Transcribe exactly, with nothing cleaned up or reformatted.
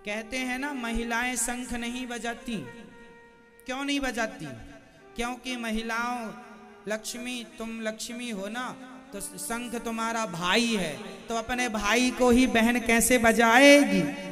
कहते हैं ना महिलाएं शंख नहीं बजाती। क्यों नहीं बजाती? क्योंकि महिलाओं, लक्ष्मी, तुम लक्ष्मी हो ना, तो शंख तुम्हारा भाई है, तो अपने भाई को ही बहन कैसे बजाएगी?